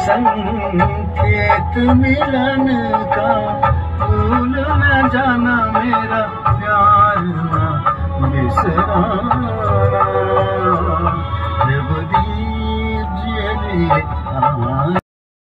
संकेत मिलन का, भूल न जाना मेरा प्यार ना बिसराना।